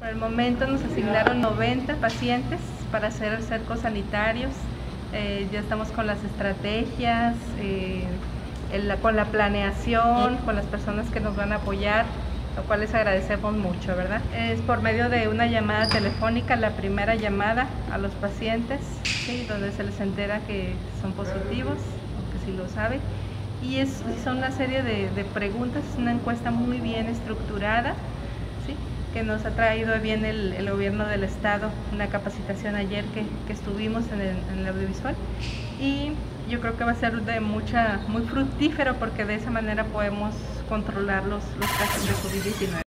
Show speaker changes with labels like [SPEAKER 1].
[SPEAKER 1] Por el momento nos asignaron 90 pacientes para hacer cercos sanitarios. Ya estamos con las estrategias, con la planeación, con las personas que nos van a apoyar, lo cual les agradecemos mucho, ¿verdad? Es por medio de una llamada telefónica, la primera llamada a los pacientes, ¿sí? Donde se les entera que son positivos, o que sí lo saben. Y son una serie de preguntas, es una encuesta muy bien estructurada, ¿sí? Que nos ha traído bien el gobierno del estado, una capacitación ayer que estuvimos en el audiovisual, y yo creo que va a ser muy fructífero, porque de esa manera podemos controlar los casos de COVID-19.